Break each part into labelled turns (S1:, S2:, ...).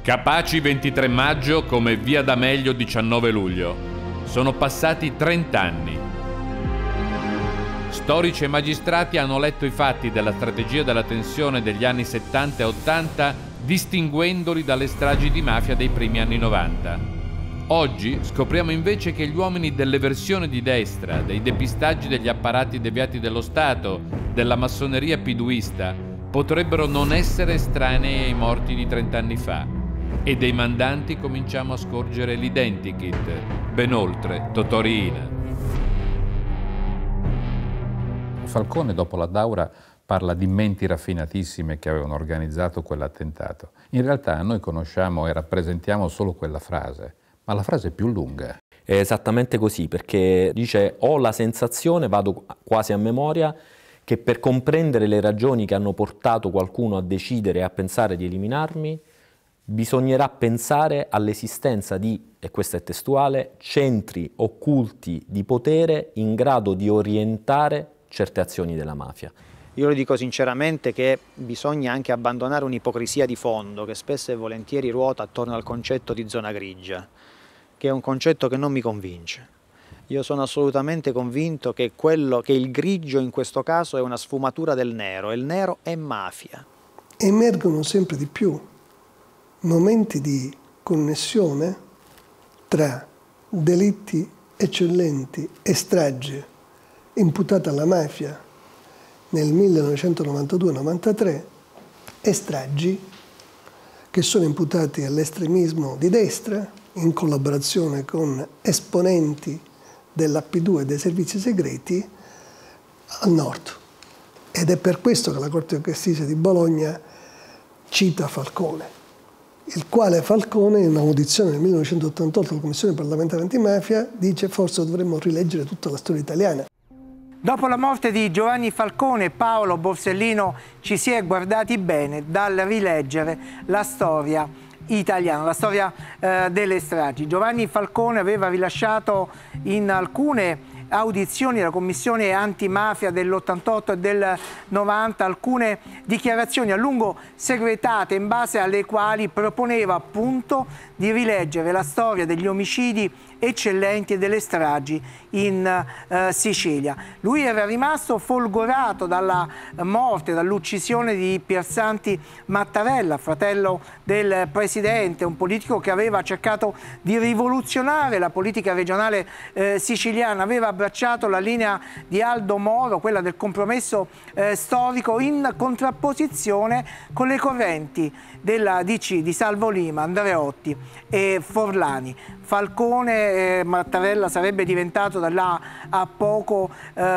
S1: Capaci 23 maggio come Via D'Amelio 19 luglio. Sono passati 30 anni. Storici e magistrati hanno letto i fatti della strategia della tensione degli anni 70 e 80, distinguendoli dalle stragi di mafia dei primi anni 90. Oggi scopriamo invece che gli uomini dell'eversione di destra, dei depistaggi degli apparati deviati dello Stato, della massoneria piduista, potrebbero non essere estranei ai morti di 30 anni fa. E dei mandanti cominciamo a scorgere l'identikit, ben oltre Totò Riina.
S2: Falcone, dopo la Daura, parla di menti raffinatissime che avevano organizzato quell'attentato. In realtà noi conosciamo e rappresentiamo solo quella frase, ma la frase è più lunga.
S3: È esattamente così, perché dice: ho la sensazione, vado quasi a memoria, che per comprendere le ragioni che hanno portato qualcuno a decidere e a pensare di eliminarmi, bisognerà pensare all'esistenza di, e questo è testuale, centri occulti di potere in grado di orientare certe azioni della mafia.
S4: Io lo dico sinceramente che bisogna anche abbandonare un'ipocrisia di fondo che spesso e volentieri ruota attorno al concetto di zona grigia, che è un concetto che non mi convince. Io sono assolutamente convinto che il grigio in questo caso è una sfumatura del nero, e il nero è mafia.
S5: Emergono sempre di più momenti di connessione tra delitti eccellenti e stragi imputate alla mafia nel 1992-93 e stragi che sono imputati all'estremismo di destra in collaborazione con esponenti della P2 e dei servizi segreti al nord. Ed è per questo che la Corte di Cassazione di Bologna cita Falcone, il quale Falcone, in un'audizione nel 1988 alla Commissione parlamentare antimafia, dice: forse dovremmo rileggere tutta la storia italiana.
S6: Dopo la morte di Giovanni Falcone, Paolo Borsellino ci si è guardati bene dal rileggere la storia italiana, la storia delle stragi. Giovanni Falcone aveva rilasciato in alcune audizioni della Commissione antimafia dell'88 e del 90 alcune dichiarazioni a lungo segretate, in base alle quali proponeva appunto di rileggere la storia degli omicidi eccellenti e delle stragi in Sicilia. Lui era rimasto folgorato dalla morte, dall'uccisione di Piersanti Mattarella, fratello del presidente, un politico che aveva cercato di rivoluzionare la politica regionale siciliana, aveva abbracciato la linea di Aldo Moro, quella del compromesso storico, in contrapposizione con le correnti della DC di Salvo Lima, Andreotti e Forlani. Falcone, Mattarella sarebbe diventato da là a poco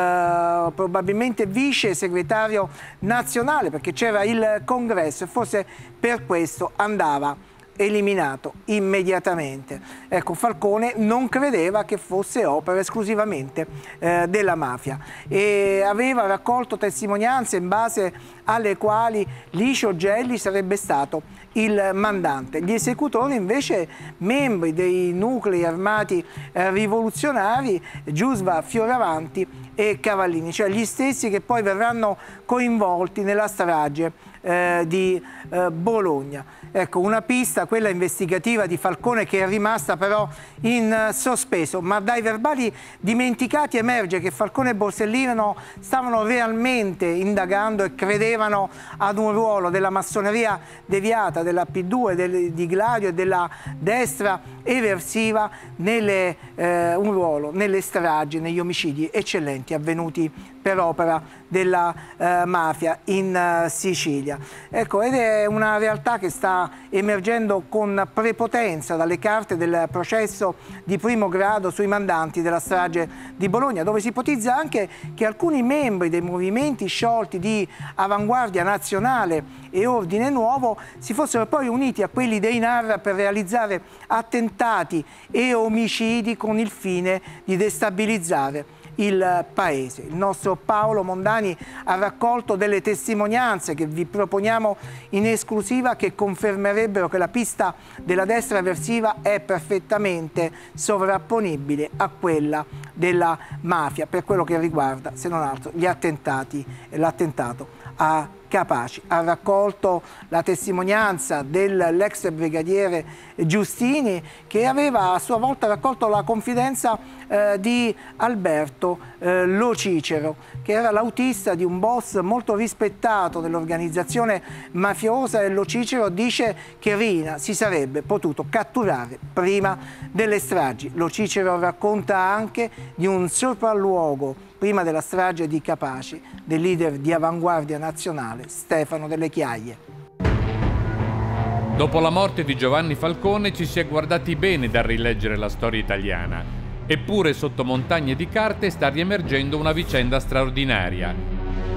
S6: probabilmente vice segretario nazionale, perché c'era il congresso e forse per questo andava eliminato immediatamente. Ecco, Falcone non credeva che fosse opera esclusivamente della mafia e aveva raccolto testimonianze in base alle quali Licio Gelli sarebbe stato il mandante. Gli esecutori invece membri dei nuclei armati rivoluzionari, Giusva, Fioravanti e Cavallini, cioè gli stessi che poi verranno coinvolti nella strage di Bologna. Ecco, una pista, quella investigativa di Falcone, che è rimasta però in sospeso, ma dai verbali dimenticati emerge che Falcone e Borsellino stavano realmente indagando e credevano ad un ruolo della massoneria deviata, della P2, di Gladio e della destra eversiva, un ruolo nelle stragi, negli omicidi eccellenti avvenuti per opera della mafia in Sicilia. Ecco, ed è una realtà che sta emergendo con prepotenza dalle carte del processo di primo grado sui mandanti della strage di Bologna, dove si ipotizza anche che alcuni membri dei movimenti sciolti di Avanguardia Nazionale e Ordine Nuovo si fossero poi uniti a quelli dei NAR per realizzare attentati e omicidi con il fine di destabilizzare il paese. Il nostro Paolo Mondani ha raccolto delle testimonianze che vi proponiamo in esclusiva, che confermerebbero che la pista della destra eversiva è perfettamente sovrapponibile a quella della mafia per quello che riguarda, se non altro, gli attentati e l'attentato a Capaci. Ha raccolto la testimonianza dell'ex brigadiere Giustini, che aveva a sua volta raccolto la confidenza di Alberto Lo Cicero, che era l'autista di un boss molto rispettato dell'organizzazione mafiosa, e Lo Cicero dice che Riina si sarebbe potuto catturare prima delle stragi. Lo Cicero racconta anche di un sopralluogo prima della strage di Capaci del leader di Avanguardia Nazionale Stefano Delle Chiaie.
S1: Dopo la morte di Giovanni Falcone ci si è guardati bene dal rileggere la storia italiana. Eppure sotto montagne di carte sta riemergendo una vicenda straordinaria.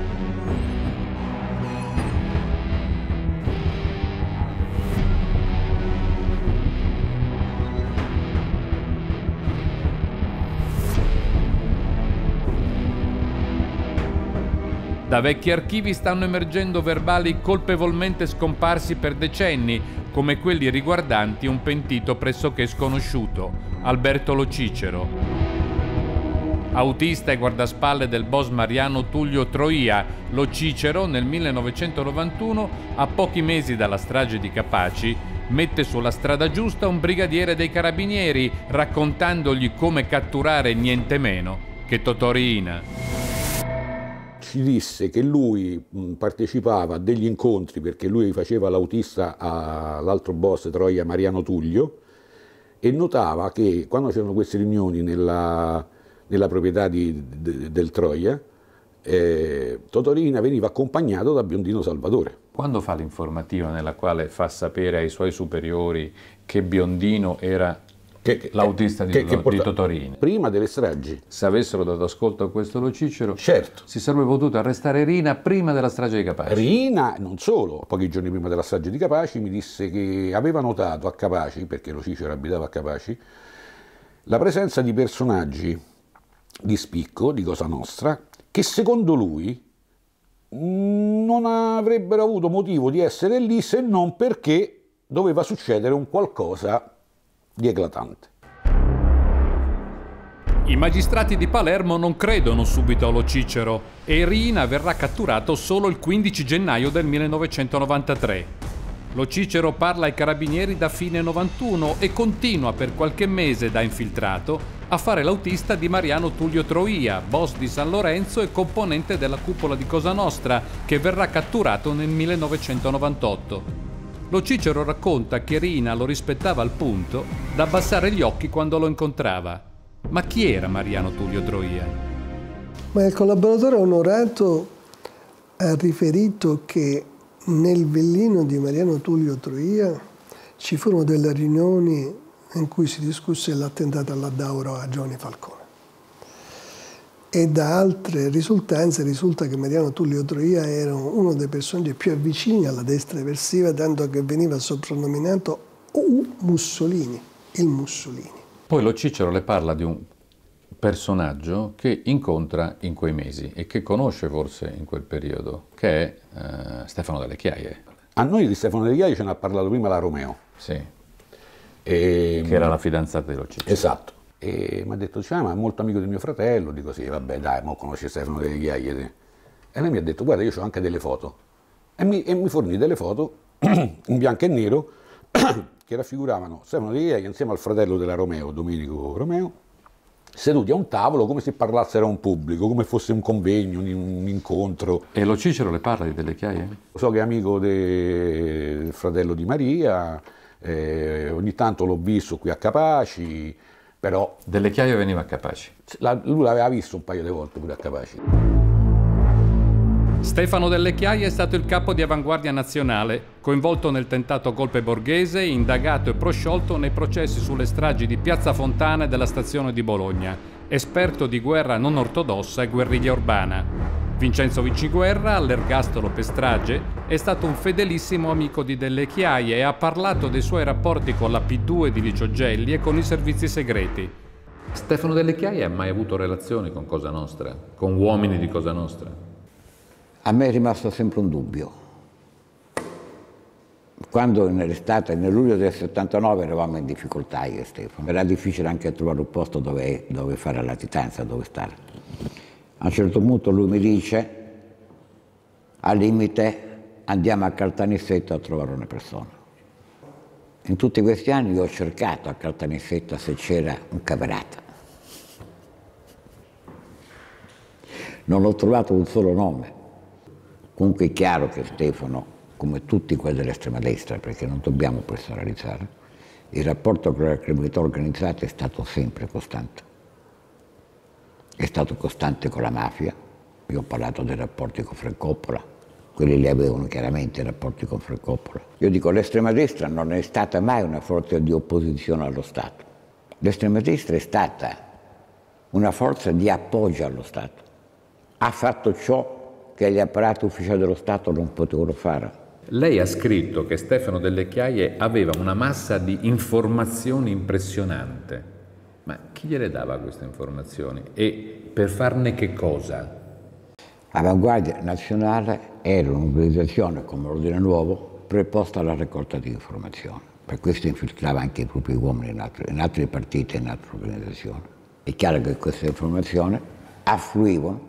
S1: Da vecchi archivi stanno emergendo verbali colpevolmente scomparsi per decenni, come quelli riguardanti un pentito pressoché sconosciuto, Alberto Lo Cicero. Autista e guardaspalle del boss Mariano Tullio Troia, Lo Cicero nel 1991, a pochi mesi dalla strage di Capaci, mette sulla strada giusta un brigadiere dei carabinieri, raccontandogli come catturare niente meno che Totò Riina.
S7: Ci disse che lui partecipava a degli incontri, perché lui faceva l'autista all'altro boss Troia, Mariano Tullio, e notava che quando c'erano queste riunioni nella proprietà del Troia, Totò Riina veniva accompagnato da Biondino Salvatore.
S2: Quando fa l'informativa nella quale fa sapere ai suoi superiori che Biondino era l'autista di Totò Riina,
S7: prima delle stragi,
S2: se avessero dato ascolto a questo Lo Cicero,
S7: certo,
S2: si sarebbe potuto arrestare Riina prima della strage di Capaci.
S7: Riina, non solo, pochi giorni prima della strage di Capaci, mi disse che aveva notato a Capaci, perché Lo Cicero abitava a Capaci, la presenza di personaggi di spicco, di Cosa Nostra, che secondo lui non avrebbero avuto motivo di essere lì se non perché doveva succedere un qualcosa di eclatante.
S1: I magistrati di Palermo non credono subito a Lo Cicero e Riina verrà catturato solo il 15 gennaio del 1993. Lo Cicero parla ai carabinieri da fine 91 e continua per qualche mese da infiltrato a fare l'autista di Mariano Tullio Troia, boss di San Lorenzo e componente della cupola di Cosa Nostra, che verrà catturato nel 1998. Lo Cicero racconta che Riina lo rispettava al punto da abbassare gli occhi quando lo incontrava. Ma chi era Mariano Tullio Troia?
S5: Ma il collaboratore onorato ha riferito che nel villino di Mariano Tullio Troia ci furono delle riunioni in cui si discusse l'attentato alla Daura a Giovanni Falcone. E da altre risultanze risulta che Mariano Tullio Troia era uno dei personaggi più avvicini alla destra eversiva, tanto che veniva soprannominato Mussolini, il Mussolini.
S2: Poi Lo Cicero le parla di un personaggio che incontra in quei mesi e che conosce forse in quel periodo, che è Stefano Delle Chiaie.
S7: A noi di Stefano Delle Chiaie ce ne ha parlato prima la Romeo.
S2: Sì, che era la fidanzata di Lo Cicero.
S7: Esatto. E mi ha detto, ma è molto amico del mio fratello. Dico, sì, vabbè, dai, mo conosci Stefano Delle Chiaie. E lei mi ha detto, guarda, io ho anche delle foto. E mi fornì delle foto in bianco e nero che raffiguravano Stefano Delle Chiaie insieme al fratello della Romeo, Domenico Romeo, seduti a un tavolo come se parlassero a un pubblico, come fosse un convegno, un incontro.
S2: E Lo Cicero le parla di Delle Chiaie?
S7: So che è amico del fratello di Maria, ogni tanto l'ho visto qui a Capaci, però...
S2: Delle Chiaie veniva a Capaci?
S7: Lui l'aveva visto un paio di volte pure a Capaci.
S1: Stefano Delle Chiaie è stato il capo di Avanguardia Nazionale, coinvolto nel tentato golpe borghese, indagato e prosciolto nei processi sulle stragi di Piazza Fontana e della stazione di Bologna, esperto di guerra non ortodossa e guerriglia urbana. Vincenzo Vinciguerra, all'ergastolo per strage, è stato un fedelissimo amico di Delle Chiaie e ha parlato dei suoi rapporti con la P2 di Licio Gelli e con i servizi segreti.
S2: Stefano Delle Chiaie ha mai avuto relazioni con Cosa Nostra, con uomini di Cosa Nostra?
S8: A me è rimasto sempre un dubbio. Quando nell'estate, nel luglio del 79 eravamo in difficoltà io e Stefano, era difficile anche trovare un posto dove fare la latitanza, dove stare. A un certo punto lui mi dice, Al limite andiamo a Caltanissetta a trovare una persona. In tutti questi anni io ho cercato a Caltanissetta se c'era un camerata. Non ho trovato un solo nome. Comunque è chiaro che Stefano, come tutti quelli dell'estrema destra, perché non dobbiamo personalizzare, il rapporto con la criminalità organizzata è stato sempre costante. È stato costante con la mafia. Io ho parlato dei rapporti con Frank Coppola, quelli li avevano chiaramente i rapporti con Frank Coppola. Io dico l'estrema destra non è stata mai una forza di opposizione allo Stato. L'estrema destra è stata una forza di appoggio allo Stato. Ha fatto ciò che gli apparati ufficiali dello Stato non potevano fare.
S2: Lei ha scritto che Stefano Delle Chiaie aveva una massa di informazioni impressionante. Ma chi gliele dava queste informazioni? E per farne che cosa?
S8: Avanguardia Nazionale era un'organizzazione come l'Ordine Nuovo preposta alla raccolta di informazioni. Per questo infiltrava anche i propri uomini in altri partiti e in altre organizzazioni. È chiaro che queste informazioni affluivano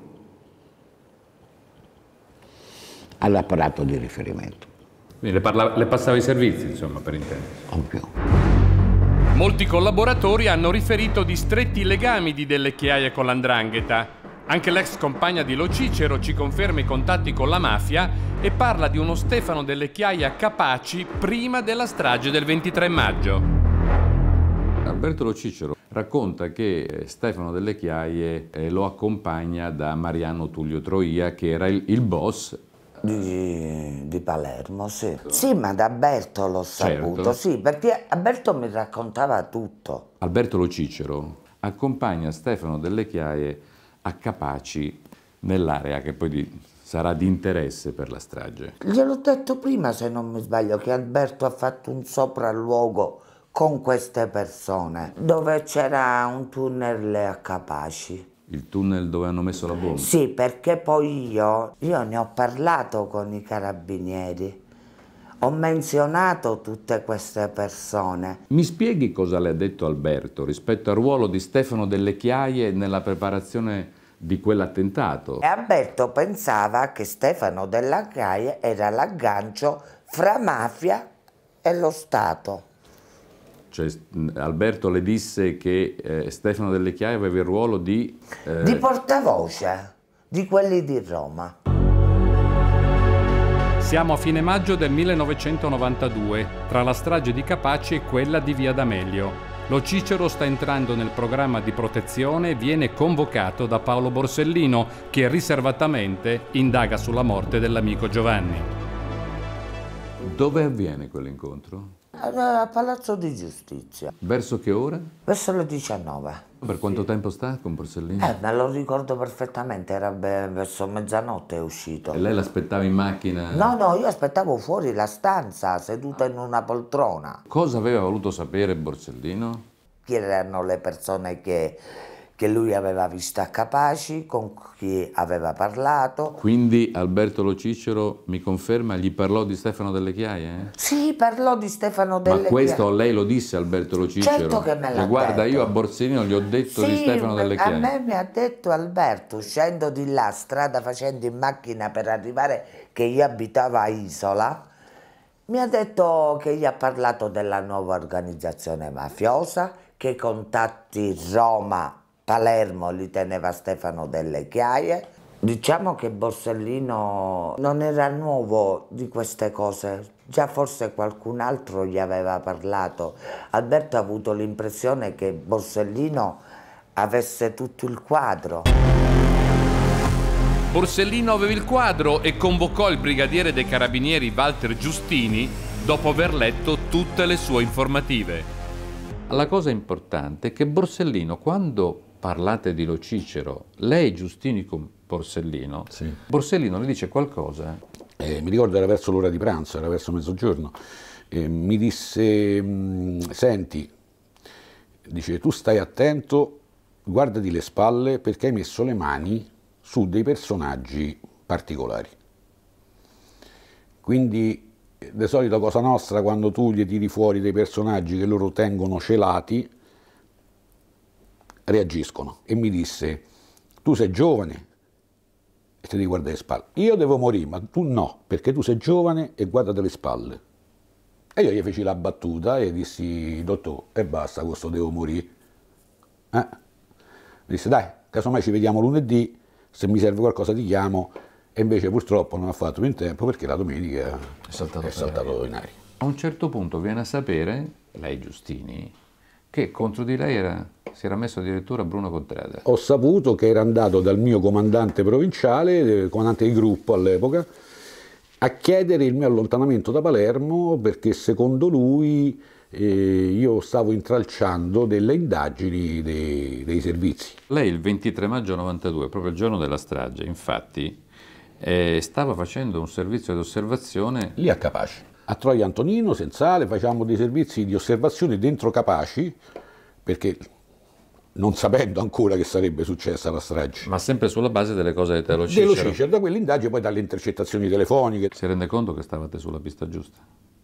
S8: all'apparato di riferimento.
S2: Quindi le passava i servizi, insomma, per intendersi.
S8: Ovvio.
S1: Molti collaboratori hanno riferito di stretti legami di Delle Chiaie con l''ndrangheta. Anche l'ex compagna di Lo Cicero ci conferma i contatti con la mafia e parla di uno Stefano Delle Chiaie a Capaci prima della strage del 23 maggio.
S2: Alberto Lo Cicero racconta che Stefano Delle Chiaie lo accompagna da Mariano Tullio Troia, che era il boss
S9: di Palermo, sì. Sì, ma da Alberto l'ho saputo, sì, perché Alberto mi raccontava tutto.
S2: Alberto Lo Cicero accompagna Stefano Delle Chiaie a Capaci, nell'area che poi sarà di interesse per la strage.
S9: Gliel'ho detto prima, se non mi sbaglio, che Alberto ha fatto un sopralluogo con queste persone, dove c'era un tunnel a Capaci.
S2: Il tunnel dove hanno messo la bomba?
S9: Sì, perché poi io ne ho parlato con i carabinieri. Ho menzionato tutte queste persone.
S2: Mi spieghi cosa le ha detto Alberto rispetto al ruolo di Stefano Delle Chiaie nella preparazione di quell'attentato?
S9: E Alberto pensava che Stefano Delle Chiaie era l'aggancio fra mafia e lo Stato.
S2: Cioè, Alberto le disse che Stefano Delle Chiaie aveva il ruolo di
S9: portavoce di quelli di Roma.
S1: Siamo a fine maggio del 1992, tra la strage di Capaci e quella di Via D'Amelio. Lo Cicero sta entrando nel programma di protezione e viene convocato da Paolo Borsellino, che riservatamente indaga sulla morte dell'amico Giovanni.
S2: Dove avviene quell'incontro?
S9: A Palazzo di Giustizia.
S2: Verso che ora?
S9: Verso le 19.
S2: Per quanto tempo sta con Borsellino?
S9: Me lo ricordo perfettamente, era verso mezzanotte è uscito.
S2: E lei l'aspettava in macchina?
S9: No, io aspettavo fuori la stanza, seduta in una poltrona.
S2: Cosa aveva voluto sapere Borsellino?
S9: Chi erano le persone che lui aveva visto a Capaci, con chi aveva parlato.
S2: Quindi Alberto Lo Cicero, mi conferma, gli parlò di Stefano Delle Chiaie?
S9: Sì, parlò di Stefano Delle Chiaie.
S2: Ma questo lei lo disse a Alberto Lo Cicero?
S9: Certo che me l'ha detto.
S2: Guarda, io a Borsellino gli ho detto di Stefano Delle Chiaie.
S9: A me mi ha detto Alberto, uscendo di là, strada facendo in macchina per arrivare, che io abitavo a Isola, mi ha detto che gli ha parlato della nuova organizzazione mafiosa, che i contatti Roma-Palermo li teneva Stefano Delle Chiaie. Diciamo che Borsellino non era nuovo di queste cose, già forse qualcun altro gli aveva parlato. Alberto ha avuto l'impressione che Borsellino avesse tutto il quadro.
S1: Borsellino aveva il quadro e convocò il brigadiere dei carabinieri Walter Giustini dopo aver letto tutte le sue informative.
S2: La cosa importante è che Borsellino, quando parlate di Lo Cicero, lei Giustini con Borsellino,
S7: sì.
S2: Borsellino le dice qualcosa?
S7: Mi ricordo era verso l'ora di pranzo, era verso mezzogiorno, mi disse, senti, dice, tu stai attento, guardati le spalle perché hai messo le mani su dei personaggi particolari. Quindi di solito Cosa Nostra, quando tu gli tiri fuori dei personaggi che loro tengono celati, reagiscono. E mi disse, tu sei giovane, e ti devi guardare le spalle. Io devo morire, ma tu no, perché tu sei giovane e guardate le spalle. E io gli feci la battuta e dissi, dottore, e basta, questo devo morire. Mi disse, dai, casomai ci vediamo lunedì, se mi serve qualcosa ti chiamo. E invece purtroppo non ha fatto più in tempo perché la domenica è saltato in aria.
S2: A un certo punto viene a sapere, lei Giustini, che contro di lei si era messo addirittura Bruno Contrada.
S7: Ho saputo che era andato dal mio comandante provinciale, comandante di gruppo all'epoca, a chiedere il mio allontanamento da Palermo perché secondo lui io stavo intralciando delle indagini dei servizi.
S2: Lei il 23 maggio 92, proprio il giorno della strage, infatti, stava facendo un servizio di osservazione
S7: lì a Capaci. A Troia Antonino, Sensale, facciamo dei servizi di osservazione dentro Capaci, perché non sapendo ancora che sarebbe successa la strage.
S2: Ma sempre sulla base delle cose dello Cicero.
S7: Dello Cicero, da quell'indagine, poi dalle intercettazioni telefoniche.
S2: Si rende conto che stavate sulla pista giusta?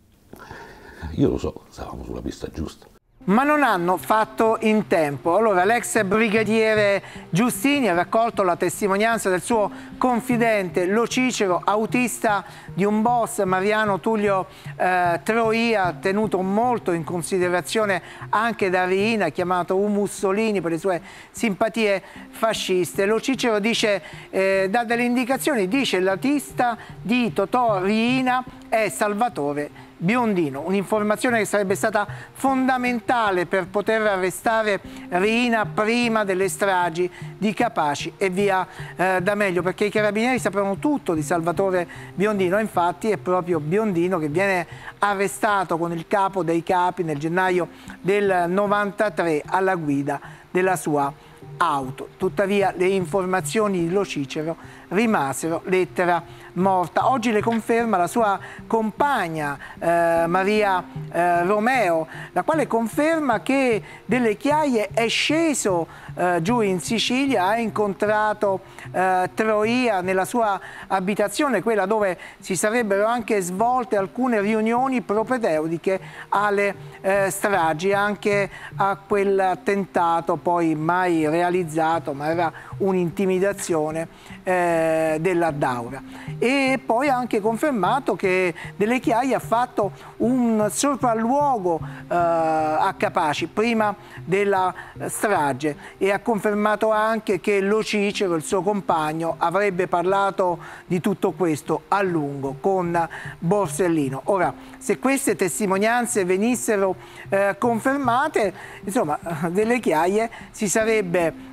S7: Io lo so, stavamo sulla pista giusta.
S6: Ma non hanno fatto in tempo. Allora l'ex brigadiere Giustini ha raccolto la testimonianza del suo confidente Lo Cicero, autista di un boss, Mariano Tullio Troia, tenuto molto in considerazione anche da Riina, chiamato Mussolini per le sue simpatie fasciste. Lo Cicero dice, dà delle indicazioni, dice l'autista di Totò Riina è Salvatore Biondino, un'informazione che sarebbe stata fondamentale per poter arrestare Riina prima delle stragi di Capaci e via D'Amelio, perché i carabinieri sapevano tutto di Salvatore Biondino. Infatti è proprio Biondino che viene arrestato con il capo dei capi nel gennaio del 93 alla guida della sua auto. Tuttavia le informazioni di Lo Cicero rimasero lettera morta. Oggi le conferma la sua compagna Maria Romeo, la quale conferma che Delle Chiaie è sceso giù in Sicilia, ha incontrato Troia nella sua abitazione, quella dove si sarebbero anche svolte alcune riunioni propedeutiche alle stragi, anche a quel attentato poi mai realizzato, ma era un'intimidazione della Daura. E poi ha anche confermato che Delle Chiaie ha fatto un sopralluogo a Capaci prima della strage e ha confermato anche che Lo Cicero, il suo compagno, avrebbe parlato di tutto questo a lungo con Borsellino. Ora, se queste testimonianze venissero confermate, insomma, Delle Chiaie si sarebbe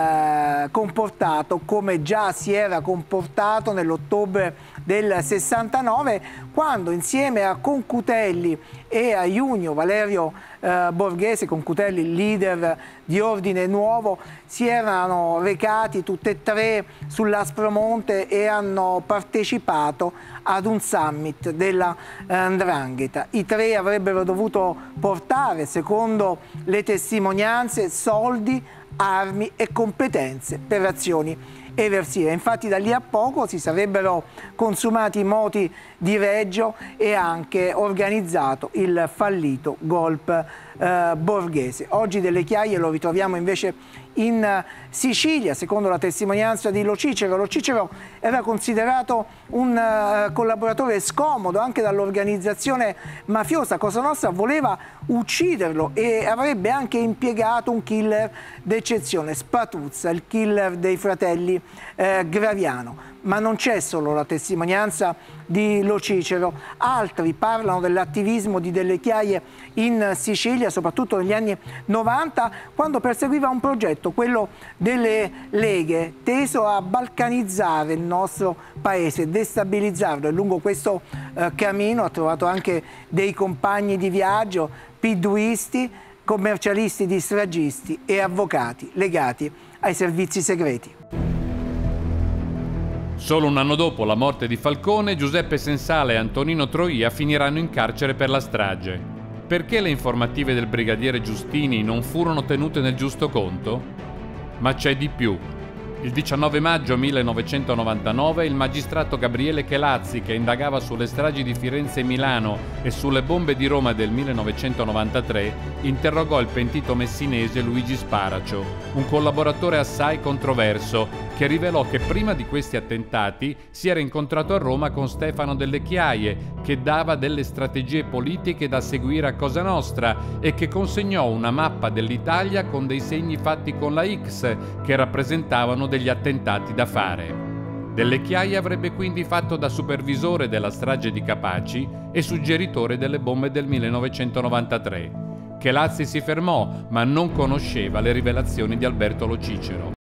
S6: comportato come già si era comportato nell'ottobre del 69, quando insieme a Concutelli e a Junio Valerio Borghese, Concutelli leader di Ordine Nuovo, si erano recati tutte e tre sull'Aspromonte e hanno partecipato ad un summit della 'Ndrangheta. I tre avrebbero dovuto portare, secondo le testimonianze, soldi, armi e competenze per azioni eversive. Infatti da lì a poco si sarebbero consumati i moti di Reggio e anche organizzato il fallito golpe borghese. Oggi Delle Chiaie lo ritroviamo invece in Sicilia, secondo la testimonianza di Lo Cicero. Lo Cicero era considerato un collaboratore scomodo anche dall'organizzazione mafiosa. Cosa Nostra voleva ucciderlo e avrebbe anche impiegato un killer d'eccezione, Spatuzza, il killer dei fratelli Graviano. Ma non c'è solo la testimonianza di Lo Cicero, altri parlano dell'attivismo di Delle Chiaie in Sicilia, soprattutto negli anni 90, quando perseguiva un progetto, quello delle leghe, teso a balcanizzare il nostro paese, destabilizzarlo, e lungo questo cammino ha trovato anche dei compagni di viaggio, piduisti, commercialisti di stragisti e avvocati legati ai servizi segreti.
S1: Solo un anno dopo la morte di Falcone, Giuseppe Sensale e Antonino Troia finiranno in carcere per la strage. Perché le informative del brigadiere Giustini non furono tenute nel giusto conto? Ma c'è di più. Il 19 maggio 1999 il magistrato Gabriele Chelazzi, che indagava sulle stragi di Firenze e Milano e sulle bombe di Roma del 1993, interrogò il pentito messinese Luigi Sparacio, un collaboratore assai controverso, che rivelò che prima di questi attentati si era incontrato a Roma con Stefano Delle Chiaie, che dava delle strategie politiche da seguire a Cosa Nostra e che consegnò una mappa dell'Italia con dei segni fatti con la X che rappresentavano degli attentati da fare. Delle Chiaie avrebbe quindi fatto da supervisore della strage di Capaci e suggeritore delle bombe del 1993. Chelazzi si fermò, ma non conosceva le rivelazioni di Alberto Lo Cicero.